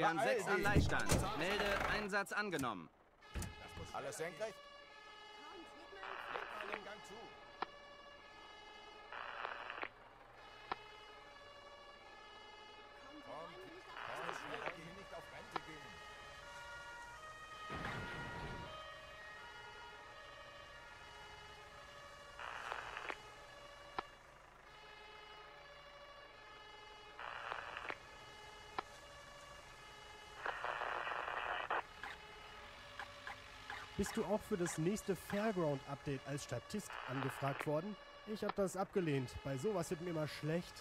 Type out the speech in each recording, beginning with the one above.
Florian 6 an Leitstand. Melde Einsatz angenommen. Alles senkrecht? Leg mal den Gang zu. Komm schnell, hier nicht auf Rente gehen. Bist du auch für das nächste Fairground-Update als Statist angefragt worden? Ich habe das abgelehnt. Bei sowas wird mir immer schlecht.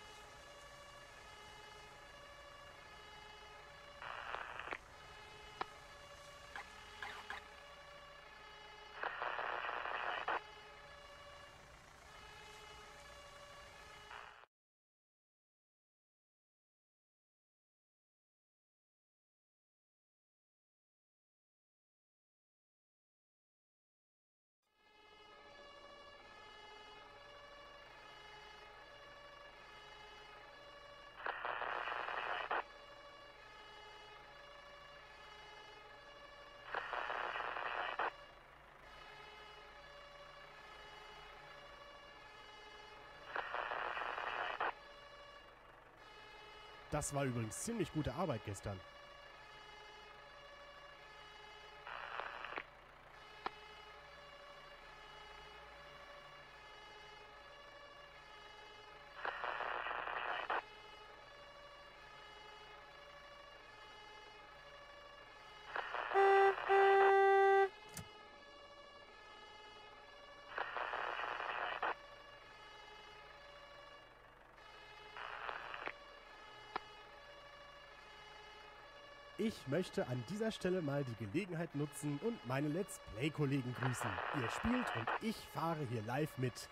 Das war übrigens ziemlich gute Arbeit gestern. Ich möchte an dieser Stelle mal die Gelegenheit nutzen und meine Let's Play-Kollegen grüßen. Ihr spielt und ich fahre hier live mit.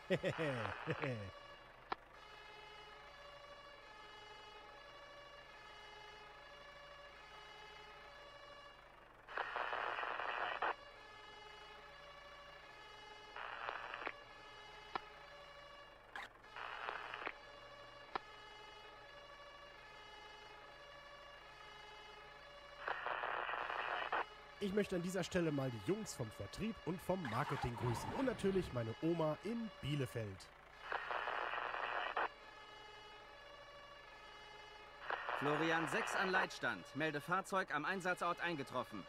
Ich möchte an dieser Stelle mal die Jungs vom Vertrieb und vom Marketing grüßen. Und natürlich meine Oma in Bielefeld. Florian 6 an Leitstand. Melde Fahrzeug am Einsatzort eingetroffen.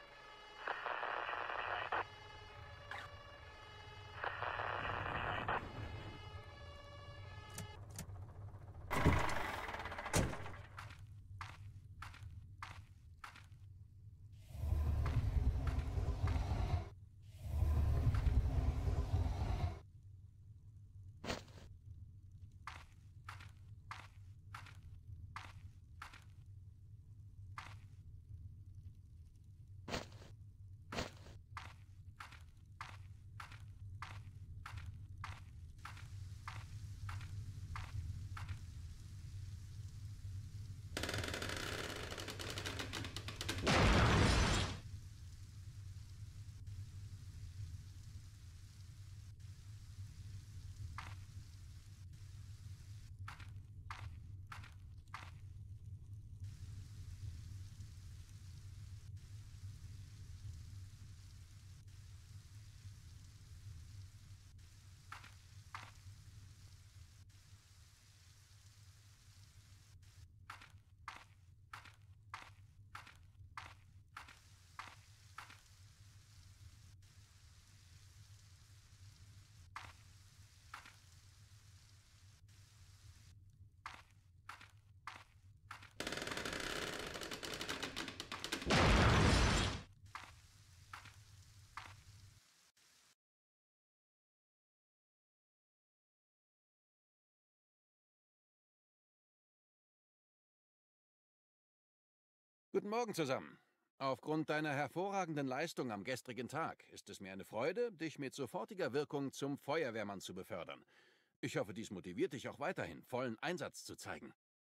Guten Morgen zusammen. Aufgrund deiner hervorragenden Leistung am gestrigen Tag ist es mir eine Freude, dich mit sofortiger Wirkung zum Feuerwehrmann zu befördern. Ich hoffe, dies motiviert dich auch weiterhin, vollen Einsatz zu zeigen.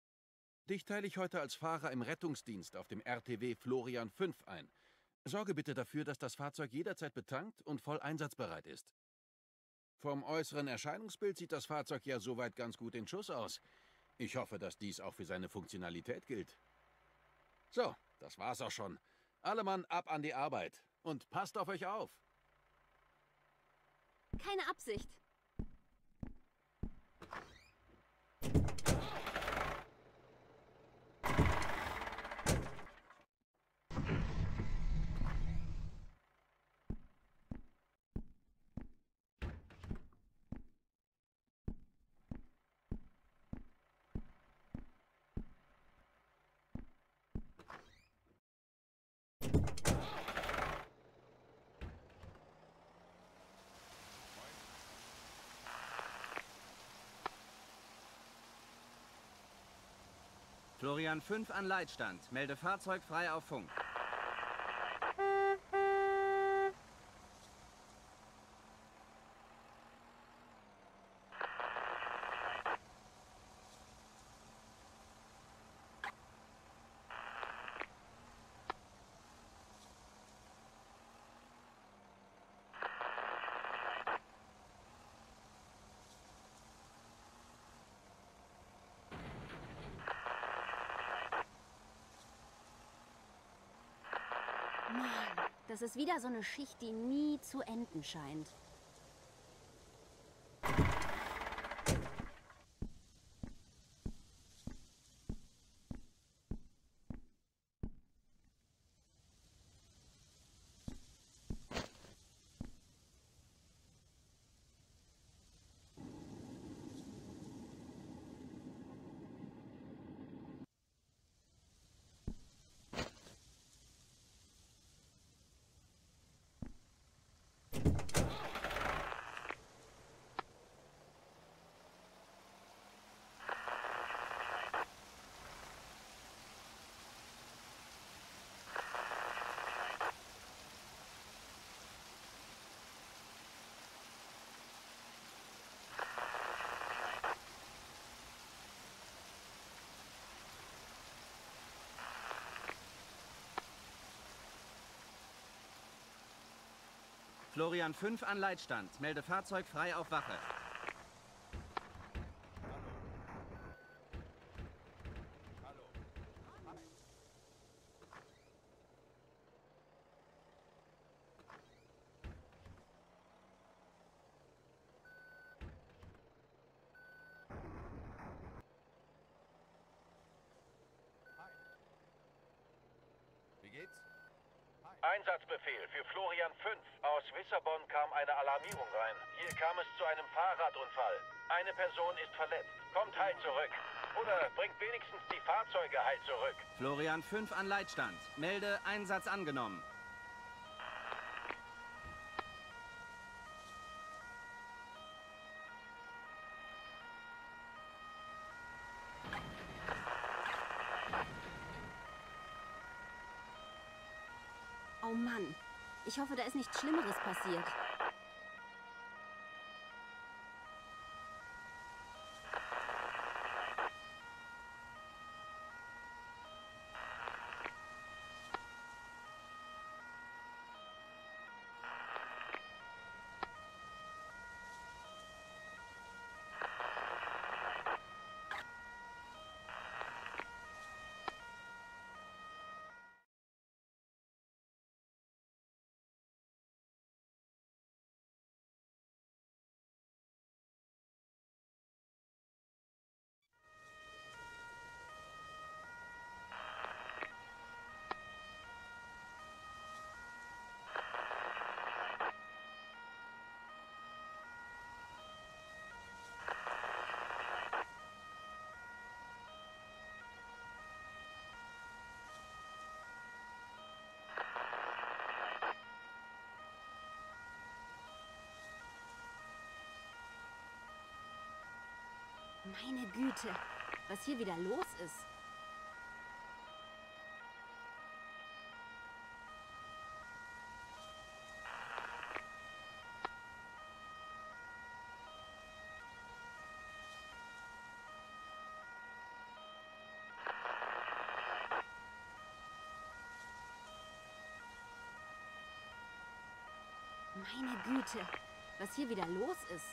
Dich teile ich heute als Fahrer im Rettungsdienst auf dem RTW Florian 5 ein. Sorge bitte dafür, dass das Fahrzeug jederzeit betankt und voll einsatzbereit ist. Vom äußeren Erscheinungsbild sieht das Fahrzeug ja soweit ganz gut in Schuss aus. Ich hoffe, dass dies auch für seine Funktionalität gilt. So, das war's auch schon. Alle Mann ab an die Arbeit. Und passt auf euch auf. Keine Absicht. Florian 5 an Leitstand. Melde Fahrzeug frei auf Funk. Mann, das ist wieder so eine Schicht, die nie zu enden scheint. Florian 5 an Leitstand. Melde Fahrzeug frei auf Wache. Wie geht's? Einsatzbefehl für Florian 5. Aus Lissabon kam eine Alarmierung rein. Hier kam es zu einem Fahrradunfall. Eine Person ist verletzt. Kommt heil zurück. Oder bringt wenigstens die Fahrzeuge heil zurück. Florian 5 an Leitstand. Melde Einsatz angenommen. Oh Mann, ich hoffe, da ist nichts Schlimmeres passiert. Meine Güte, was hier wieder los ist. Meine Güte, was hier wieder los ist.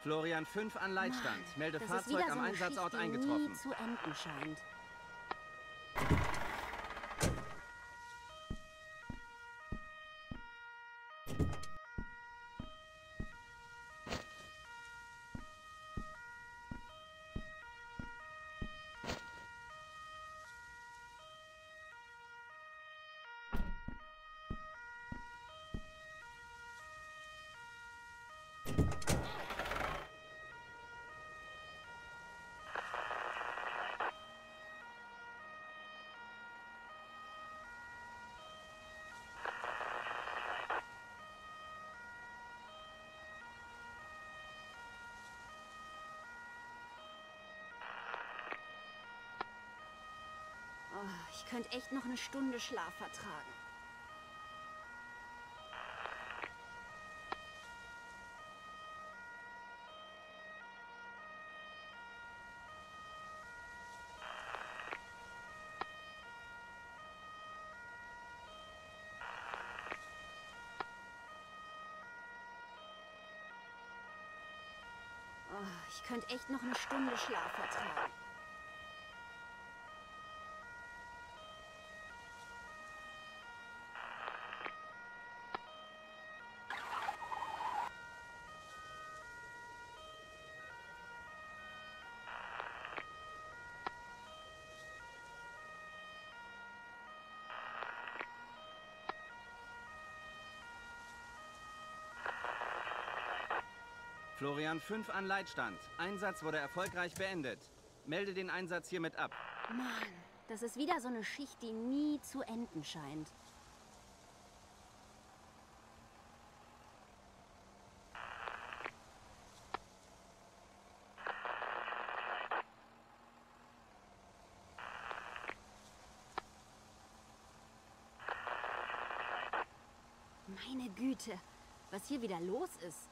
Florian 5 an Leitstand. Mann, Melde das ist Fahrzeug wieder so am eine Einsatzort Schicht, die eingetroffen. nie zu enden scheint. Oh, ich könnte echt noch eine Stunde Schlaf vertragen. Oh, ich könnte echt noch eine Stunde Schlaf vertragen. Florian 5 an Leitstand. Einsatz wurde erfolgreich beendet. Melde den Einsatz hiermit ab. Mann, das ist wieder so eine Schicht, die nie zu enden scheint. Meine Güte, was hier wieder los ist.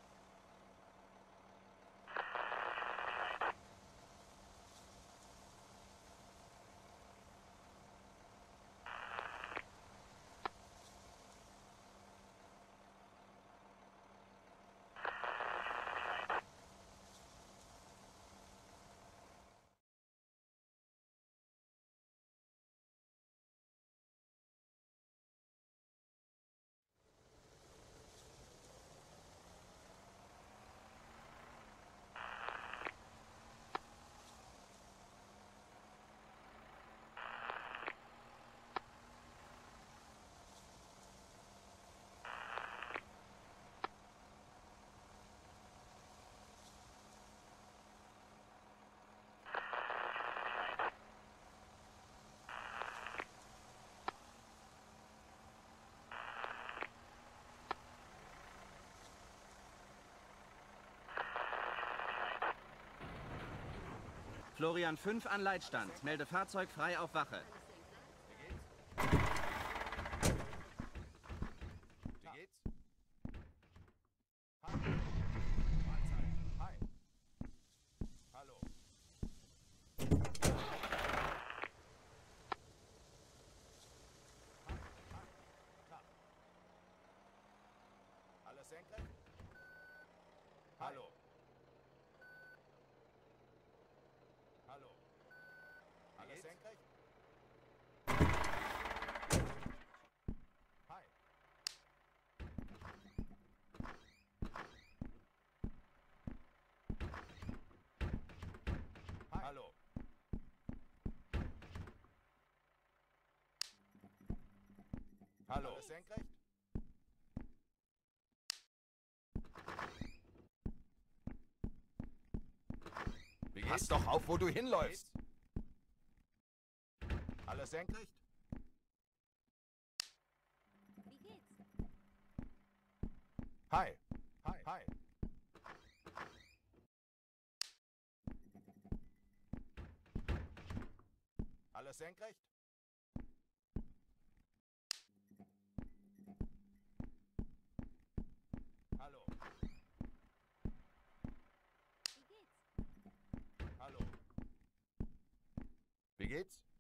Florian 5 an Leitstand. Melde Fahrzeug frei auf Wache. Wie geht's? Hi. Mahlzeit. Hi. Hallo. Hi. Tag. Alles senkrecht? Hallo. Hallo. Alles senkrecht? Hi. Hi. Hallo. Hallo. Alles senkrecht? Pass doch auf, wo du hinläufst. Alles senkrecht? Wie geht's? Hi. Hi. Hi. Alles senkrecht? Hallo. Wie geht's? Hallo. Wie geht's?